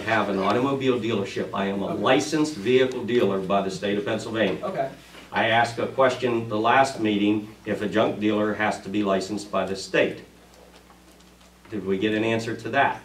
have an automobile dealership. I am a licensed vehicle dealer by the state of Pennsylvania. Okay. I asked a question the last meeting, if a junk dealer has to be licensed by the state. Did we get an answer to that?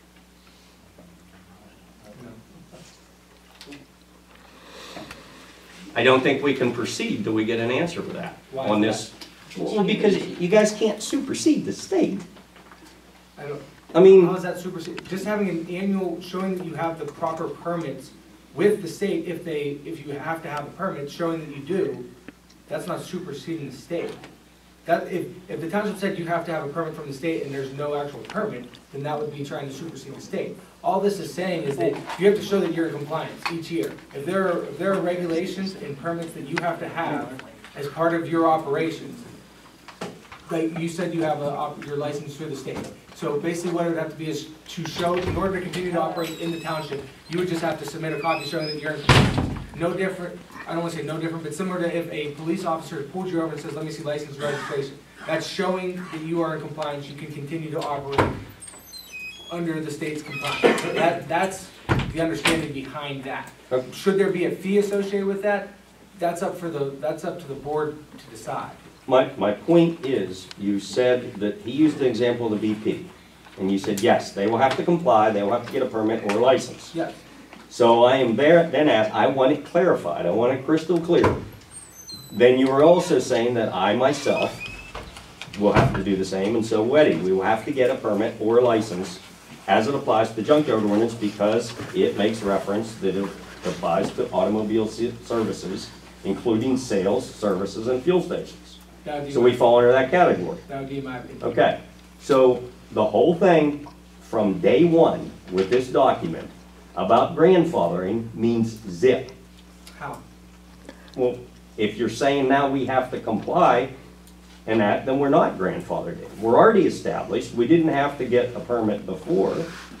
I don't think we can proceed till we get an answer to that. Why on is this. Well, because you guys can't supersede the state. How mean, is that supersede? Just having an annual, showing that you have the proper permits with the state, if you have to have a permit, showing that you do, that's not superseding the state. That, if the township said you have to have a permit from the state and there's no actual permit, then that would be trying to supersede the state. All this is saying is that you have to show that you're in compliance each year. If there are regulations and permits that you have to have as part of your operations, like you said, you have your license through the state. So basically what it would have to be is to show, in order to continue to operate in the township, you would just have to submit a copy showing that you're in compliance. No different, I don't want to say no different, but similar to if a police officer pulled you over and says, let me see license and registration. That's showing that you are in compliance, you can continue to operate under the state's compliance. So that's the understanding behind that. Should there be a fee associated with that? That's up to the board to decide. my point is, you said that he used the example of the BP. And you said, yes, they will have to comply, they will have to get a permit or a license. Yes. So I am there, then asked, I want it clarified, I want it crystal clear. Then you were also saying that I myself will have to do the same, and so Weddy, we will have to get a permit or a license as it applies to the junkyard ordinance because it makes reference that it applies to automobile services, including sales, services, and fuel stations. So we fall under that category. That would be my opinion. Okay, so the whole thing from day one with this document about grandfathering means zip. How? Well, if you're saying now we have to comply and that, then we're not grandfathered in. We're already established. We didn't have to get a permit before.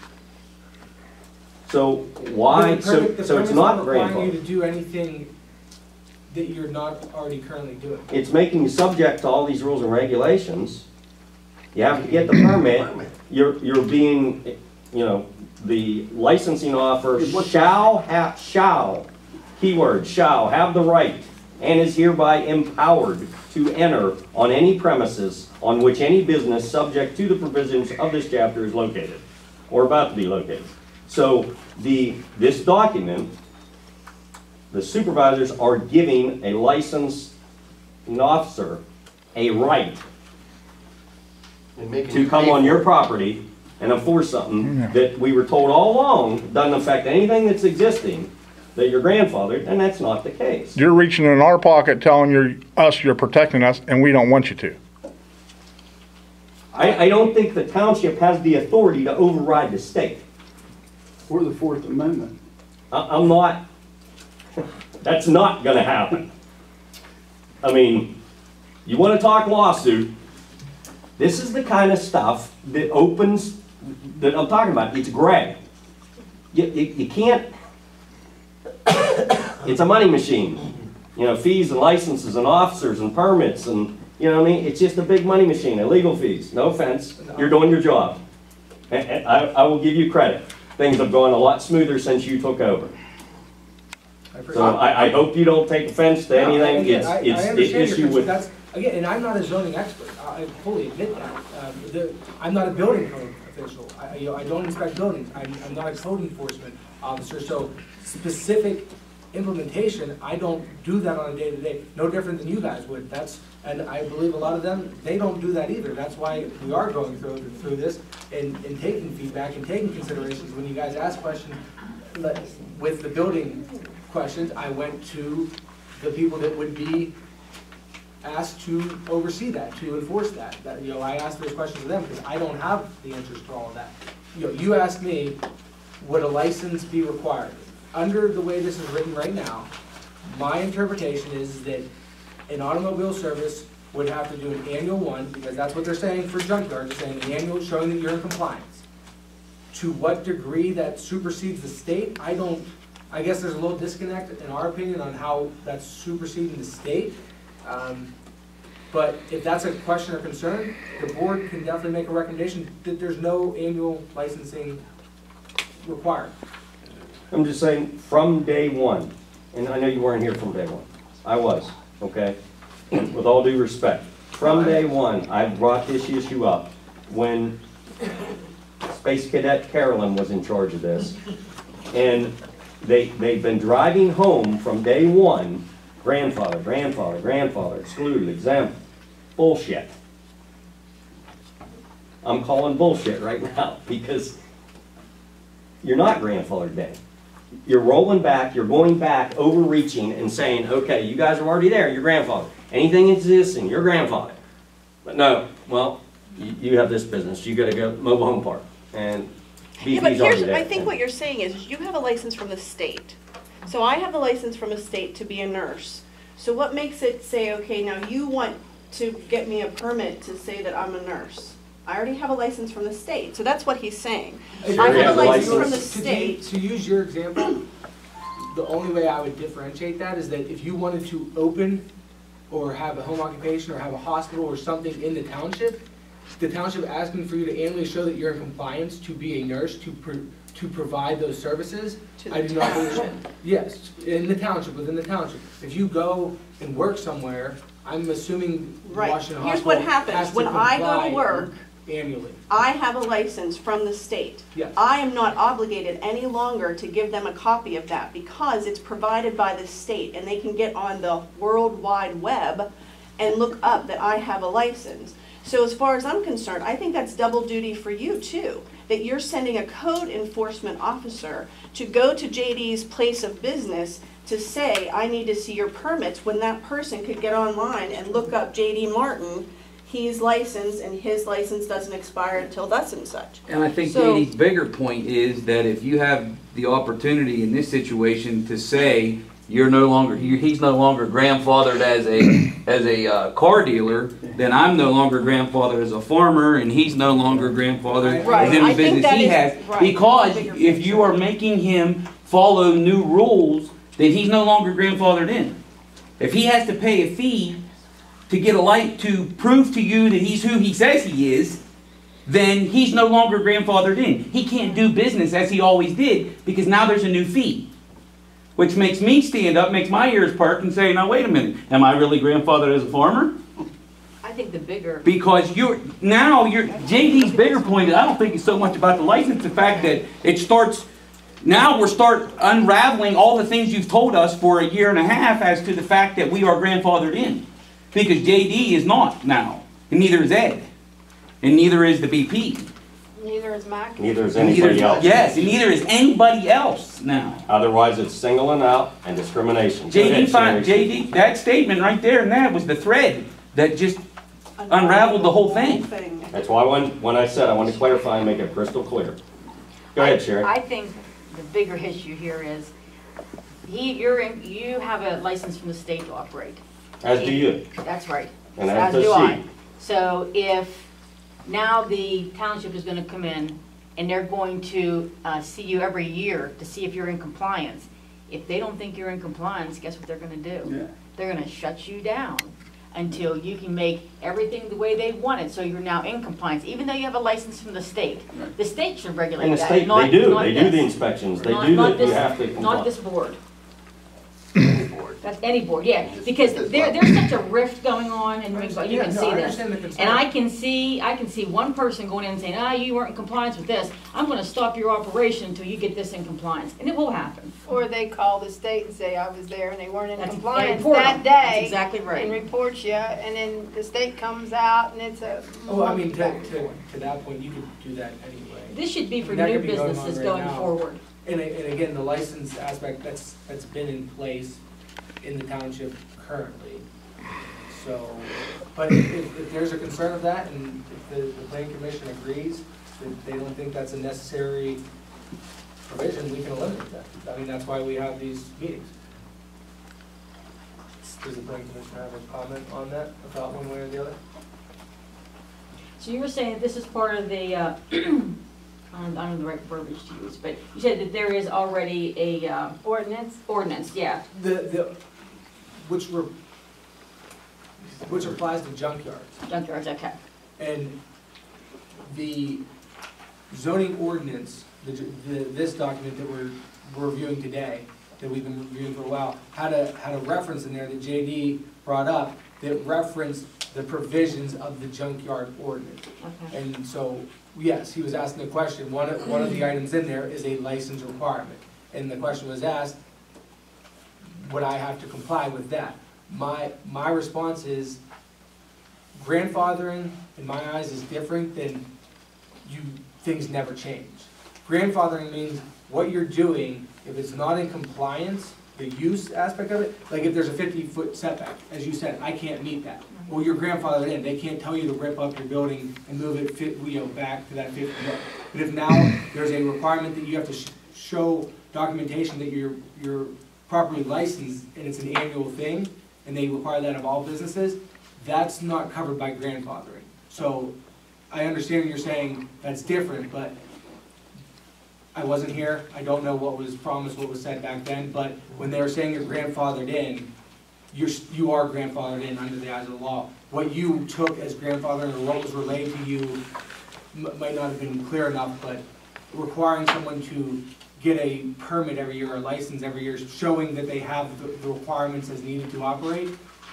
So why, so it's not requiring you grandfathered. to do anything that you're not already currently doing. It's making you subject to all these rules and regulations. You have to get the permit. You're being, you know, the licensing officer shall, keyword, shall have the right and is hereby empowered to enter on any premises on which any business subject to the provisions of this chapter is located or about to be located. So this document, the supervisors are giving a licensing officer a right to come on your property and enforce something that we were told all along doesn't affect anything that's existing, that you're grandfathered, and that's not the case. You're reaching in our pocket telling you're protecting us, and we don't want you to. I don't think the township has the authority to override the state. Or the Fourth Amendment. I'm not, that's not gonna happen. I mean, you wanna talk lawsuit, this is the kind of stuff that opens, that I'm talking about, it's gray. You can't, it's a money machine. You know, fees and licenses and officers and permits and, you know what I mean? It's just a big money machine, and legal fees, no offense, you're doing your job. And I will give you credit. Things have gone a lot smoother since you took over. So I hope you don't take offense to anything. It's the issue with. Again, and I'm not a zoning expert. I fully admit that. I'm not a building code official. I don't inspect buildings. I'm not a code enforcement officer. So specific implementation, I don't do that on a day-to-day. No different than you guys would. And I believe a lot of them, they don't do that either. That's why we are going through this and taking feedback and taking considerations. When you guys ask questions with the building questions, I went to the people that would be asked to oversee that, to enforce that. You know, I asked those questions of them because I don't have the answers to all of that. You know, you asked me, would a license be required? Under the way this is written right now, my interpretation is that an automobile service would have to do an annual one, because that's what they're saying for junkyards, they're saying an annual showing that you're in compliance. To what degree that supersedes the state, I guess there's a little disconnect in our opinion on how that's superseding the state. But if that's a question or concern, the board can definitely make a recommendation that there's no annual licensing required. I'm just saying, from day one, and I know you weren't here from day one. I was, okay? And with all due respect, from day one, I brought this issue up when Space Cadet Carolyn was in charge of this. And they've been driving home from day one, grandfather, grandfather, grandfather, excluded, exempt, bullshit. I'm calling bullshit right now because you're not grandfathered in. You're rolling back, you're going back, overreaching and saying, okay, you guys are already there, you're grandfather. Anything existing, you're grandfather. But no, well, you have this business, you gotta go mobile home park. And Yeah, but BP's already there. I think what you're saying is you have a license from the state. So I have a license from a state to be a nurse. So what makes it say, okay, now you want to get me a permit to say that I'm a nurse? I already have a license from the state, so that's what he's saying. If I you have a license license- from the To state. To use your example, the only way I would differentiate that is that if you wanted to open or have a home occupation or have a hospital or something in the township asking for you to annually show that you're in compliance to be a nurse to provide those services, To I the do not believe. township. Yes, in the township, within the township. If you go and work somewhere, I'm assuming Right. Washington Here's Hospital what happens. has to When I go to comply work, annually. I have a license from the state. Yes. I am not obligated any longer to give them a copy of that because it's provided by the state and they can get on the World Wide Web and look up that I have a license. So as far as I'm concerned, I think that's double duty for you too, that you're sending a code enforcement officer to go to JD's place of business to say, I need to see your permits, when that person could get online and look up JD Martin, he's licensed and his license doesn't expire until thus and such. And I think So- Katie's bigger point is that if you have the opportunity in this situation to say he's no longer grandfathered as a car dealer, then I'm no longer grandfathered as a farmer, and he's no longer grandfathered Right. as any I think business that he is- has. right. Because Bigger if picture. you are making him follow new rules, then he's no longer grandfathered in. If he has to pay a fee to get a light to prove to you that he's who he says he is, then he's no longer grandfathered in. He can't do business as he always did because now there's a new fee. Which makes me stand up, makes my ears perk and say, now wait a minute, am I really grandfathered as a farmer? I think the bigger, Because JD's bigger point is, I don't think it's so much about the license, the fact that now we're start unraveling all the things you've told us for a year and a half as to the fact that we are grandfathered in. Because JD is not now, and neither is Ed, and neither is the BP. neither is Mac. Neither is anybody else. Yes, and neither is anybody else now. Otherwise, it's singling out and discrimination. Go ahead, Sherry. JD, that statement right there and that was the thread that just unraveled the whole thing. That's why when I said I wanted to clarify and make it crystal clear. Go ahead, Sherry. I think the bigger issue here is you have a license from the state to operate. As do you. That's right. And As as do does I. she. So if now the township is going to come in and they're going to see you every year to see if you're in compliance. If they don't think you're in compliance, guess what they're going to do? Yeah. They're going to shut you down until you can make everything the way they want it, so you're now in compliance, even though you have a license from the state. The state should regulate And the that, state, not they do not the this. inspections, they Not- do not that, you this- have to comply. Not this board. That's any board, yeah, because there's such a rift going on, and you Yeah, can no, see I this. understand the concern. And I can see one person going in and saying, you weren't in compliance with this, I'm gonna stop your operation until you get this in compliance, and it will happen. Or they call the state and say, I was there and they weren't in That's- compliance they report that them. That's day. exactly right. And report you, and then the state comes out and it's a. Oh, I mean, back and to forth. that point, you could do that anyway. This should be for That new could be going on businesses right going now. forward. And again, the license aspect, that's been in place in the township currently. So, but if there's a concern of that, and if the planning commission agrees that they don't think that's a necessary provision, we can eliminate that. I mean, that's why we have these meetings. Does the planning commission have a comment on that, a thought one way or the other? So you were saying that this is part of the, I don't know the right verbiage to use, but you said that there is already a ordinance, yeah. Which applies to junkyards. Junkyards, okay. And the zoning ordinance this document that we're reviewing today, that we've been reviewing for a while, had a reference in there that JD brought up that referenced the provisions of the junkyard ordinance. Okay. And so, yes, he was asking the question, one of the items in there is a license requirement. And the question was asked, would I have to comply with that? My response is, grandfathering, in my eyes, is different than things never change. Grandfathering means what you're doing, if it's not in compliance, the use aspect of it, like if there's a 50-foot setback, as you said, I can't meet that. Well, you're grandfathered in, they can't tell you to rip up your building and move it back to that 50 foot. But if now there's a requirement that you have to show documentation that you're properly licensed and it's an annual thing, and they require that of all businesses, that's not covered by grandfathering. So I understand you're saying that's different, but I wasn't here. I don't know what was promised, what was said back then, but when they were saying you're grandfathered in, you are grandfathered in under the eyes of the law. What you took as grandfathering or what was relayed to you might not have been clear enough, but requiring someone to get a permit every year, or a license every year, showing that they have the requirements as needed to operate,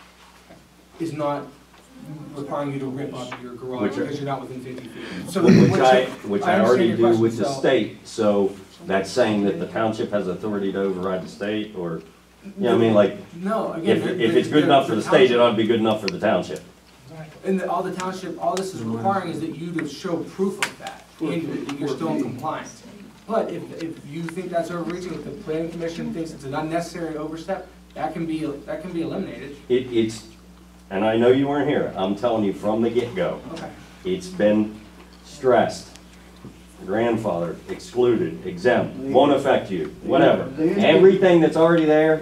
is not requiring you to rip up your garage because you're not within 50 feet. So which I already do with the state, so that's saying that the township has authority to override the state, or, you know what I mean, like, no, again, if it's good enough for the state, it ought to be good enough for the township. And all the township, all this is requiring is that you to show proof of that, and that you're still in compliance. But if you think that's overreaching, if the planning commission thinks it's an unnecessary overstep, that can be eliminated. It's, and I know you weren't here, I'm telling you from the get-go, Okay. it's been stressed, grandfathered, excluded, exempt, won't affect you, whatever. Everything that's already there,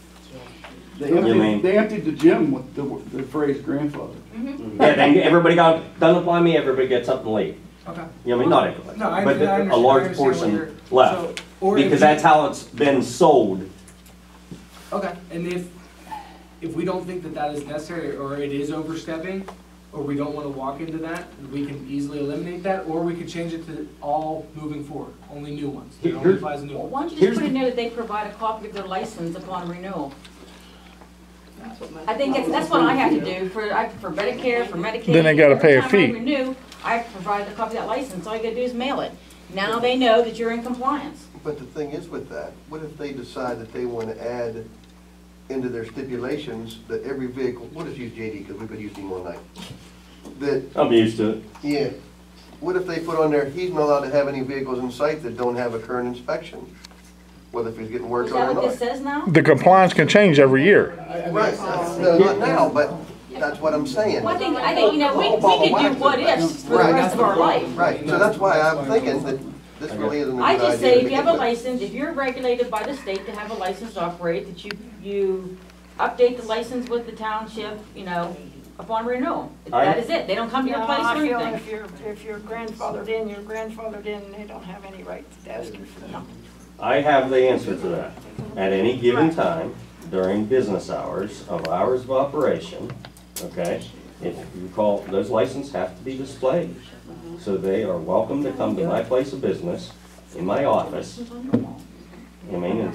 They emptied the gym with the phrase grandfather. yeah, then everybody doesn't apply to me, everybody gets up and leave. Okay. You know what I mean, not everybody, No, I but understand- a I large understand what you're- portion left. so- or if Because you- that's how it's been sold. Okay, and if we don't think that that is necessary, or it is overstepping, or we don't want to walk into that, we can easily eliminate that, or we could change it to all moving forward, only new ones. It only applies to new Well, ones. why don't you Here's just put in the- there that they provide a copy of their license upon renewal? That's what my- I think that's what I have to do for Medicare, for Medicaid. Then they gotta pay a Every time fee. I renew, I provide the copy of that license, all you gotta do is mail it. Now they know that you're in compliance. But the thing is with that, what if they decide that they want to add into their stipulations that every vehicle, we'll just use JD because we've been using him all night. That, I'm used to it. yeah, what if they put on there, he's not allowed to have any vehicles in sight that don't have a current inspection? Whether if he's getting Is worked that on or what this not. says now? The compliance can change every year. Right, no, not now, but that's what I'm saying. Well, I think, you know, we can do what ifs for the Right. rest of our life. Right, so that's why I'm thinking that this really isn't a good I idea. just say, to if you have begin a with. license, if you're regulated by the state to have a license to operate, that you update the license with the township, you know, upon renewal. That is it. They don't come to your No, place or I feel anything. if you're grandfathered in, you're grandfathered in, and they don't have any right to ask you for nothing. I have the answer to that. At any given time, during business hours of operation, okay, if you call, those licenses have to be displayed. So they are welcome to come to my place of business, in my office. You mean,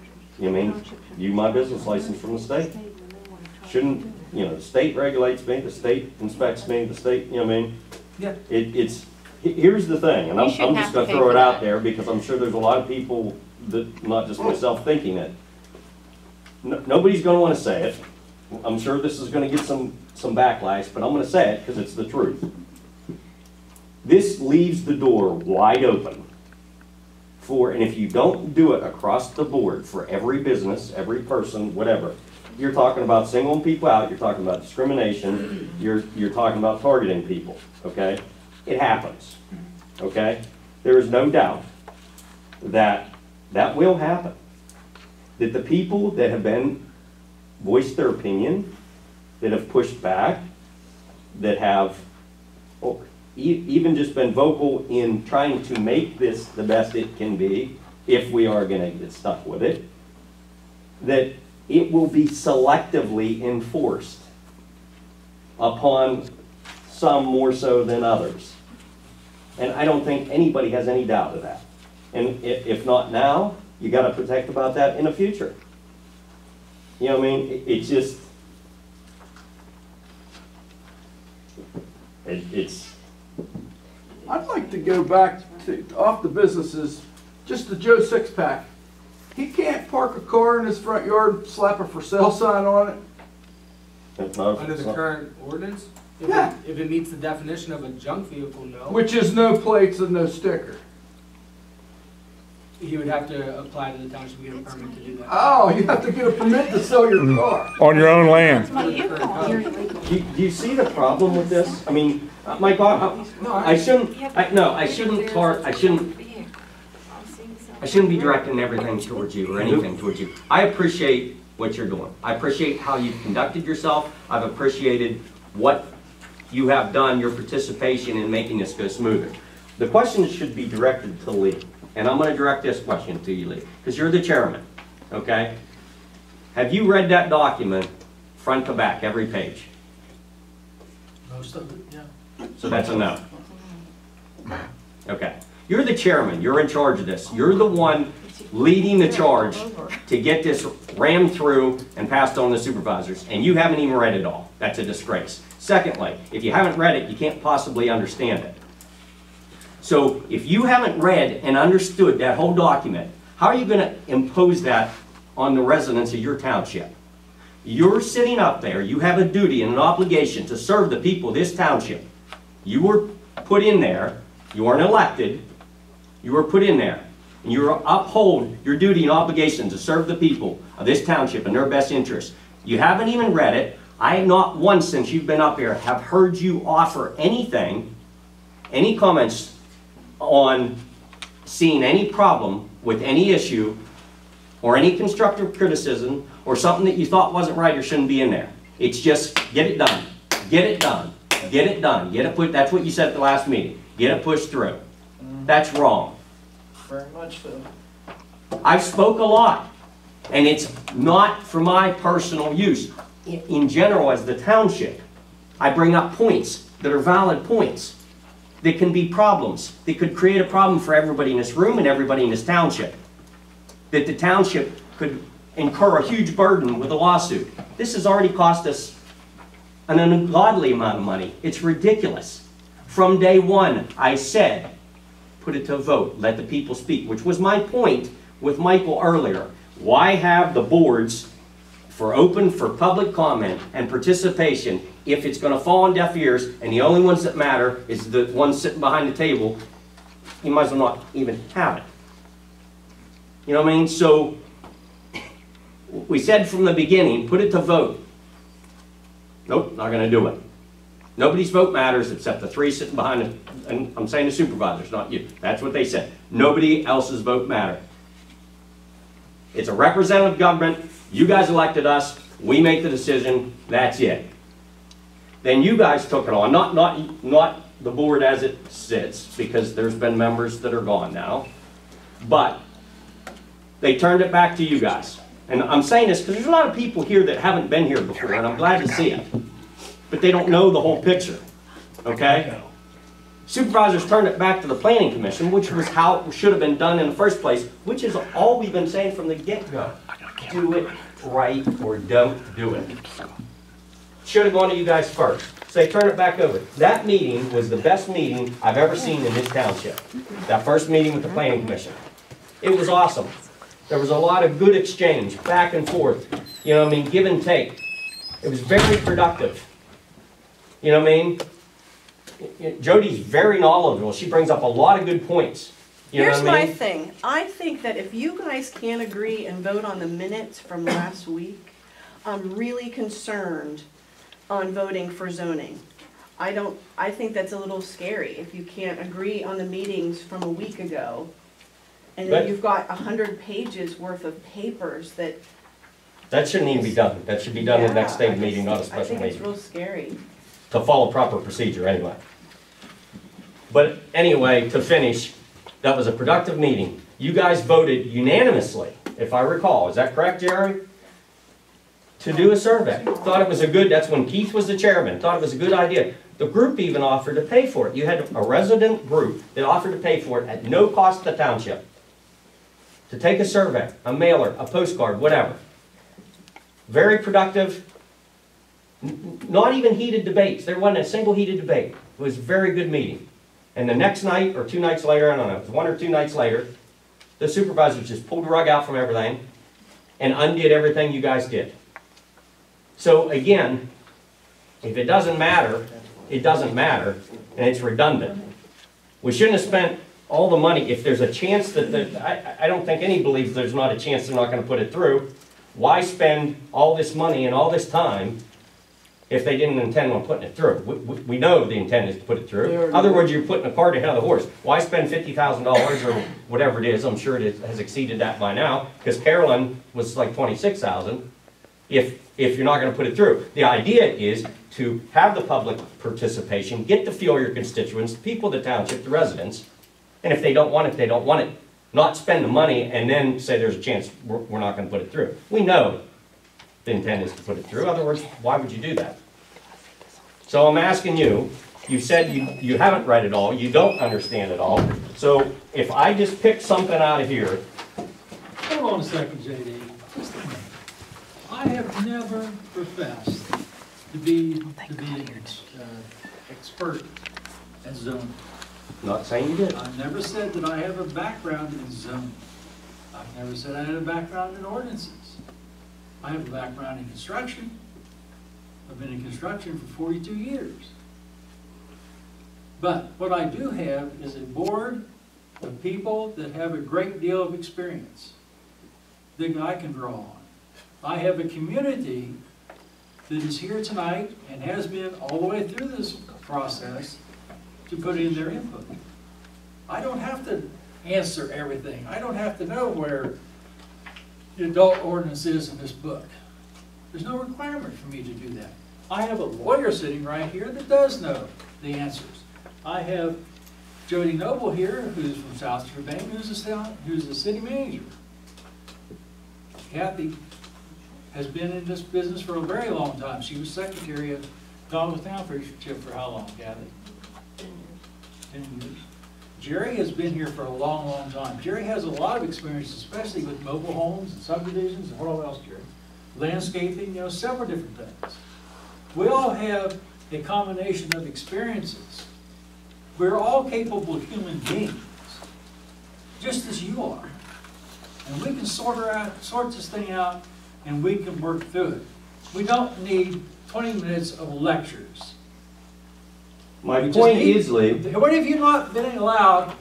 you my business license from the state. Shouldn't, you know, the state regulates me, the state inspects me, the state, you know what I mean? Yeah. Here's the thing, and You I'm shouldn't just have gonna to pay throw for it out that. there because I'm sure there's a lot of people that, not just myself, thinking it. Nobody's gonna wanna say it. I'm sure this is gonna get some backlash, but I'm gonna say it because it's the truth. This leaves the door wide open for, and if you don't do it across the board for every business, every person, whatever, you're talking about singling people out, you're talking about discrimination, you're talking about targeting people, okay? It happens, okay? There is no doubt that that will happen. That the people that have been, voiced their opinion, that have pushed back, that have even just been vocal in trying to make this the best it can be, if we are gonna get stuck with it, that it will be selectively enforced upon some more so than others. And I don't think anybody has any doubt of that. And if not now, you gotta protect about that in the future. You know what I mean? It's just, it's, I'd like to go back to, off the businesses, just the Joe Sixpack. He can't park a car in his front yard, slap a for sale sign on it. it's not. Under the current ordinance? Yeah. If it meets the definition of a junk vehicle, no. Which is no plates and no sticker. He would have to apply to the township to get a permit to do that. Oh, you have to get a permit to sell your car. On your own land. Do you see the problem with this? I mean, my God, I shouldn't be directing everything towards you or anything towards you. I appreciate what you're doing. I appreciate how you've conducted yourself. I've appreciated what you have done, your participation in making this go smoother. The question should be directed to Lee. And I'm going to direct this question to you, Lee, because you're the chairman, okay? Have you read that document front to back, every page? Most of it, yeah. So that's a no. Okay. You're the chairman. You're in charge of this. You're the one leading the charge to get this rammed through and passed on to supervisors, and you haven't even read it all. That's a disgrace. Secondly, if you haven't read it, you can't possibly understand it. So if you haven't read and understood that whole document, how are you going to impose that on the residents of your township? You're sitting up there, you have a duty and an obligation to serve the people of this township. You were put in there, you weren't elected, you were put in there. And you uphold your duty and obligation to serve the people of this township in their best interest. You haven't even read it. I not once since you've been up here have heard you offer anything, any comments on seeing any problem with any issue or any constructive criticism or something that you thought wasn't right or shouldn't be in there. It's just get it done, get it done, get it done, get it put. That's what you said at the last meeting. Get it pushed through. That's wrong. Very much so. I've spoke a lot, and it's not for my personal use. In general, as the township, I bring up points that are valid points. That can be problems. That could create a problem for everybody in this room and everybody in this township. That the township could incur a huge burden with a lawsuit. This has already cost us an ungodly amount of money. It's ridiculous. From day one, I said, put it to a vote, let the people speak, which was my point with Michael earlier. Why have the boards open for public comment and participation if it's going to fall on deaf ears and the only ones that matter is the ones sitting behind the table? You might as well not even have it. You know what I mean? So we said from the beginning, put it to vote. Nope, not going to do it. Nobody's vote matters except the three sitting behind it. And I'm saying the supervisors, not you. That's what they said. Nobody else's vote matters. It's a representative government. You guys elected us. We make the decision. That's it. Then you guys took it on. Not the board as it sits, because there's been members that are gone now. But they turned it back to you guys. And I'm saying this because there's a lot of people here that haven't been here before, and I'm glad to see it. But they don't know the whole picture. Okay? Supervisors turned it back to the Planning Commission, which was how it should have been done in the first place, which is all we've been saying from the get-go. Do it right or don't do it. Should have gone to you guys first. So they turned it back over. That meeting was the best meeting I've ever seen in this township. That first meeting with the Planning Commission. It was awesome. There was a lot of good exchange, back and forth. You know what I mean? Give and take. It was very productive. You know what I mean? Jody's very knowledgeable. She brings up a lot of good points. You know Here's what I my mean? thing. I think that if you guys can't agree and vote on the minutes from last week, I'm really concerned on voting for zoning. I think that's a little scary if you can't agree on the meetings from a week ago. And then But- you've got 100 pages worth of papers that. That shouldn't even be done. That should be done in the next state meeting, not a I special think it's meeting. real scary. To follow proper procedure anyway. But anyway, to finish, that was a productive meeting. You guys voted unanimously, if I recall. Is that correct, Jerry? To do a survey. Thought it was a good, that's when Keith was the chairman, thought it was a good idea. The group even offered to pay for it. You had a resident group that offered to pay for it at no cost to the township. to take a survey, a mailer, a postcard, whatever. Very productive, not even heated debates. There wasn't a single heated debate. It was a very good meeting. And the next night, or 2 nights later, I don't know, it was 1 or 2 nights later, the supervisors just pulled the rug out from everything and undid everything you guys did. So again, if it doesn't matter, it doesn't matter, and it's redundant. We shouldn't have spent all the money. If there's a chance that, I don't think any believes there's not a chance they're not going to put it through. Why spend all this money and all this time if they didn't intend on putting it through? We know the intent is to put it through. In other words, you're putting a cart ahead of the horse. Why spend $50,000 or whatever it is? I'm sure it has exceeded that by now, because Carolyn was like $26,000. If you're not going to put it through. The idea is to have the public participation, get to feel your constituents, the people of the township, the residents, and if they don't want it, they don't want it. Not spend the money and then say there's a chance we're not going to put it through. We know the intent is to put it through. Otherwise, why would you do that? So I'm asking you, you said you haven't read it all, you don't understand it all. So if I just pick something out of here. Hold on a second, JD. I have never professed to be an expert at zoning. Not saying you did. I've never said that I have a background in zoning. I've never said I had a background in ordinances. I have a background in construction. I've been in construction for 42 years. But what I do have is a board of people that have a great deal of experience that I can draw on. I have a community that is here tonight and has been all the way through this process to put in their input. I don't have to answer everything. I don't have to know where the adult ordinance is in this book. There's no requirement for me to do that. I have a lawyer sitting right here that does know the answers. I have Jody Noble here, who's from South Trevane, who's the city manager. Kathy has been in this business for a very long time. She was secretary of Douglas Township for how long, Kathy? 10 years. Jerry has been here for a long, long time. Jerry has a lot of experience, especially with mobile homes and subdivisions and what else, Jerry? Landscaping, several different things. We all have a combination of experiences. We're all capable human beings, just as you are. And we can sort this thing out, and we can work through it. We don't need 20 minutes of lectures. My point is, Lee. When have you not been allowed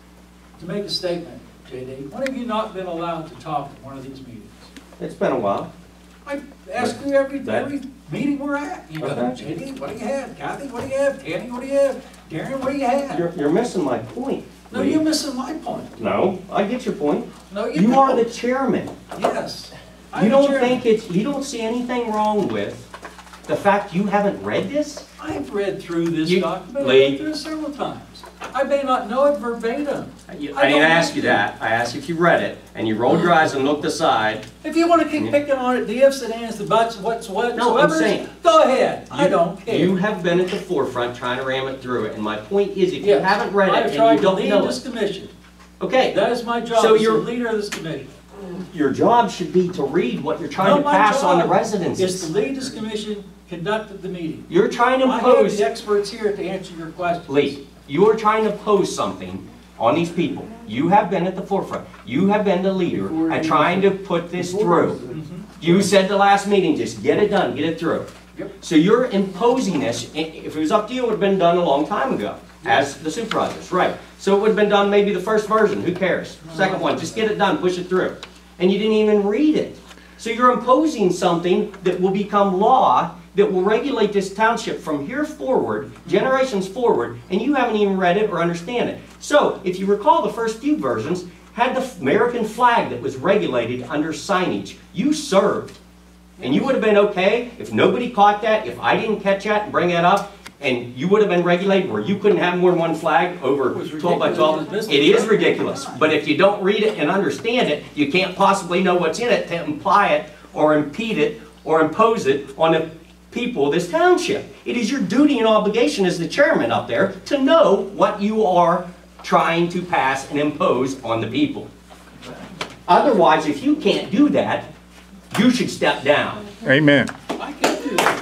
to make a statement, JD? When have you not been allowed to talk at one of these meetings? It's been a while. I ask you every meeting we're at. Okay. JD, what do you have? Kathy, what do you have? Tanny, what do you have? Darren, what do you have? You're missing my point. No, you're missing my point. No, I get your point. No, you You don't. are the chairman. Yes. You don't see anything wrong with the fact you haven't read this? I've read through this document. Lee. I've read through it several times. I may not know it verbatim. I didn't ask you that. I asked if you read it, and you rolled your eyes and looked aside. If you want to keep picking on it, the ifs, the ands, the buts, whatsoever, No, I'm saying, go ahead. I don't care. You have been at the forefront trying to ram it through it, and my point is, if you haven't read it and you don't know I've tried to lead this commission. Okay. That is my job, So as the you're- leader of this commission. Your job should be to read what you're trying to No, my pass on the job residents. is to lead this commission, conduct the meeting. You're trying to I have impose, the experts here to answer your questions. Lee, you are trying to pose something on these people. You have been at the forefront. You have been the leader at trying to put this through. You said the last meeting, just get it done, get it through. Yep. So you're imposing this. If it was up to you, it would have been done a long time ago, as the supervisors, right? So it would have been done maybe the first version, who cares? Second one, just get it done, push it through. And you didn't even read it. So you're imposing something that will become law, that will regulate this township from here forward, generations forward, and you haven't even read it or understand it. So, if you recall, the first few versions had the American flag that was regulated under signage. You served. And you would have been okay if nobody caught that, if I didn't catch that and bring that up, and you would have been regulated where you couldn't have more than one flag over 12 by 12. It is ridiculous. But if you don't read it and understand it, you can't possibly know what's in it to imply it or impede it or impose it on the people of this township. It is your duty and obligation as the chairman up there to know what you are trying to pass and impose on the people. Otherwise, if you can't do that, you should step down. Amen. I can do that.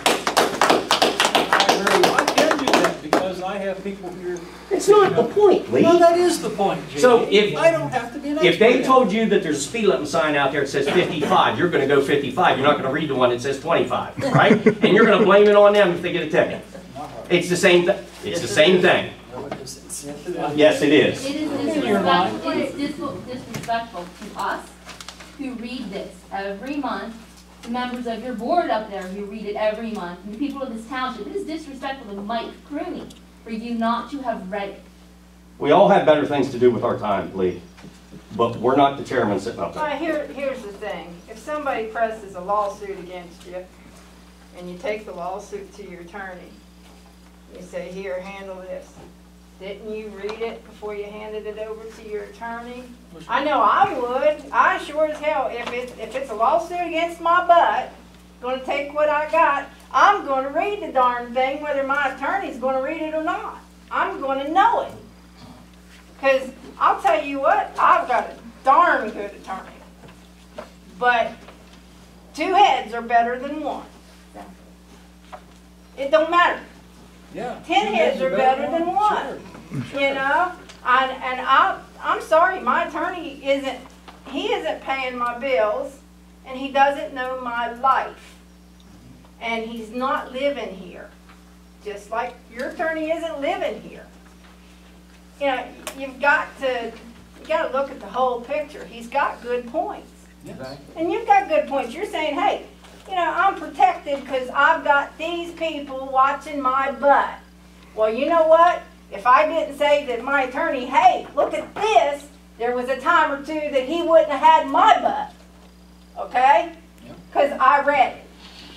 I can do that because I have people here. It's not the point, Lee. Well, that is the point, JD. So if- I don't have to be an expert. If they in told you that there's a speed limit sign out there that says 55, you're gonna go 55. You're not gonna read the one that says 25, right? And you're gonna blame it on them if they get a ticket. It's the same thing. It's the same thing. Yes, it is. It is disrespectful, it is disrespectful to us who read this every month, the members of your board up there who read it every month, and the people of this township. It is disrespectful to Mike Crooney for you not to have read it. We all have better things to do with our time, Lee. But we're not the chairman sitting up there. Here's the thing, if somebody presses a lawsuit against you, and you take the lawsuit to your attorney, you say, here, handle this. Didn't you read it before you handed it over to your attorney? I know I would. I sure as hell, if it's a lawsuit against my butt, gonna take what I got, I'm gonna read the darn thing, whether my attorney's gonna read it or not. I'm gonna know it. Because I'll tell you what, I've got a darn good attorney. But 2 heads are better than 1. It don't matter. Yeah. 10 heads are better than 1. You know? And I'm sorry, my attorney isn't paying my bills, and he doesn't know my life. And he's not living here. Just like your attorney isn't living here. You know, you've got to look at the whole picture. He's got good points. Yes. And you've got good points. You're saying, hey, you know, I'm protected because I've got these people watching my butt. Well, you know what? If I didn't say that my attorney, hey, look at this, there was a time or two that he wouldn't have had my butt. Okay? Because I read it.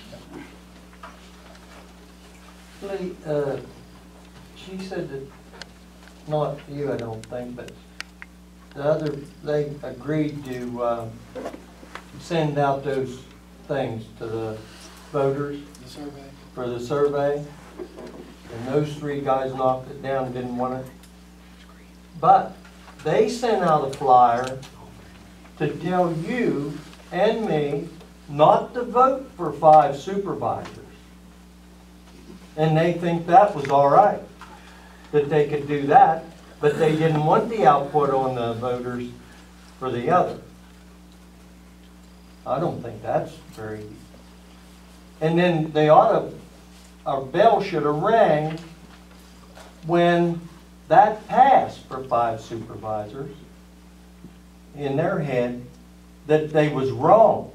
Lee, she said that, not you, I don't think, but they agreed to send out those things to the voters for the survey, and those 3 guys knocked it down, didn't want it. But they sent out a flyer to tell you and me not to vote for 5 supervisors. And they think that was all right, that they could do that, but they didn't want the output on the voters for the other. I don't think that's very... And then they ought to, a bell should have rang when that passed for 5 supervisors in their head that they was wrong.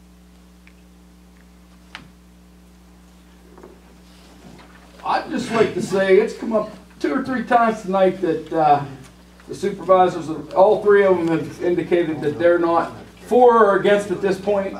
I'd just like to say, it's come up 2 or 3 times tonight that the supervisors, all 3 of them have indicated that they're not for or against at this point.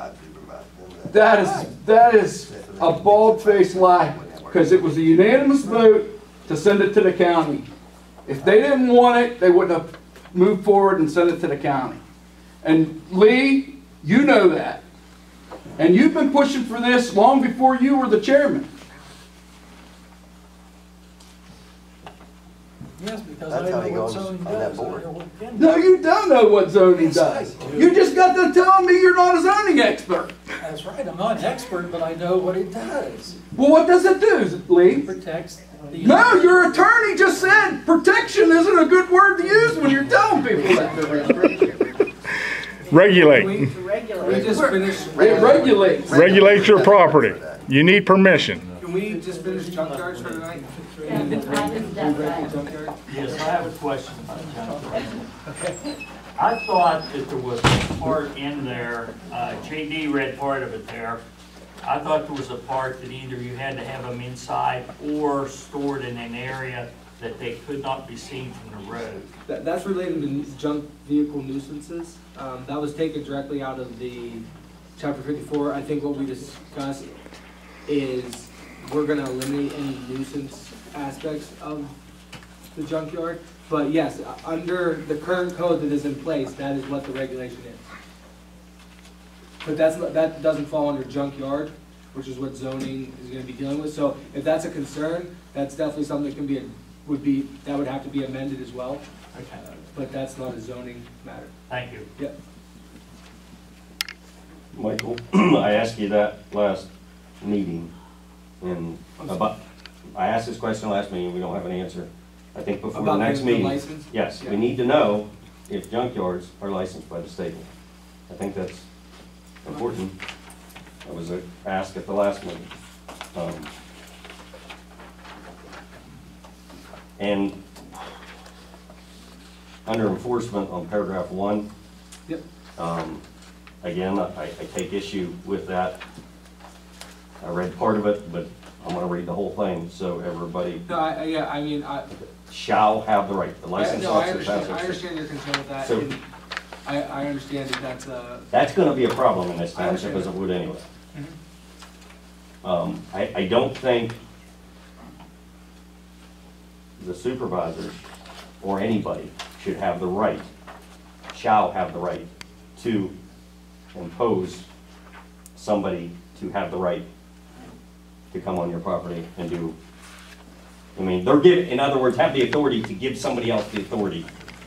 That is a bald-faced lie, because it was a unanimous vote to send it to the county. If they didn't want it, they wouldn't have moved forward and sent it to the county. And Lee, you know that. And you've been pushing for this long before you were the chairman. Yes, because That's I how he know what goes zoning on that does. I board. know what it can do. No, you don't know what zoning Yes, I does. do. You just got done telling me you're not a zoning expert. That's right, I'm not an expert, but I know what it does. Well, what does it do, Lee? It protects the... No, your attorney just said protection isn't a good word to use when you're telling people that. Regulate. We just finished, It regulates. Regulate your property. You need permission. can we just finish junkyards for tonight? Junkyard? Yes, I have a question about junkyard. I thought that there was a part in there, JD read part of it there. I thought there was a part that either you had to have them inside or stored in an area that they could not be seen from the road. That's related to junk vehicle nuisances. That was taken directly out of the chapter 54. I think what we discussed is we're gonna eliminate any nuisance aspects of the junkyard. But yes, under the current code that is in place, that is what the regulation is. But that doesn't fall under junkyard, which is what zoning is gonna be dealing with. So if that's a concern, that's definitely something that can be, that would have to be amended as well. Okay. But that's not a zoning matter. Thank you. Yep. Michael, I asked you that last meeting, and I asked this question last meeting, we don't have an answer. I think before the About next the meeting. license? Yes, Yeah. we need to know if junkyards are licensed by the state. I think that's important. That was asked at the last meeting. And under enforcement on paragraph 1, Yep. again, I take issue with that. I read part of it, but I'm gonna read the whole thing, so everybody No, I mean, shall have the right. The license no, I officer has the right. understand your concern with that, So- and I understand that that's That's gonna be a problem in this I township understand as it would anyway. Mhm. I don't think the supervisors or anybody should have the right, shall have the right to impose somebody to have the right to come on your property and do, I mean, they're given, in other words, have the authority to give somebody else the authority.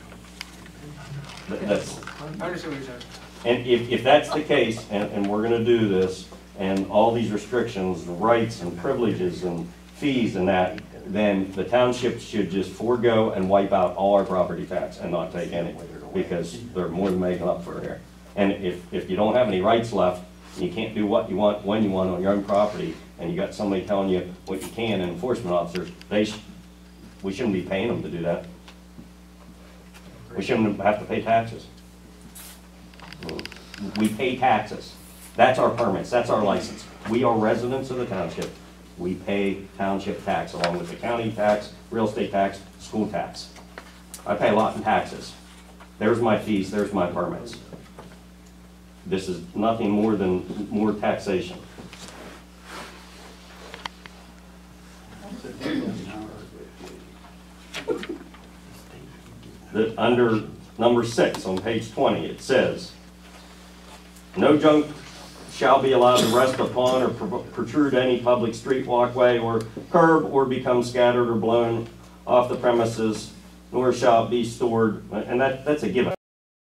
That's, I understand what you're saying. and if that's the case, and we're gonna do this, and all these restrictions, rights and privileges and fees and that, then the township should just forego and wipe out all our property tax and not take any, because they're more than making up for it here. And if you don't have any rights left, and you can't do what you want, when you want on your own property, and you got somebody telling you what you can, and enforcement officers, we shouldn't be paying them to do that. We shouldn't have to pay taxes. We pay taxes. That's our permits, that's our license. We are residents of the township. We pay township tax along with the county tax, real estate tax, school tax. I pay a lot in taxes. There's my fees, there's my permits. This is nothing more than more taxation. Under number 6 on page 20, it says, no junk shall be allowed to rest upon or protrude any public street, walkway, or curb, or become scattered or blown off the premises, nor shall it be stored, and that's a given.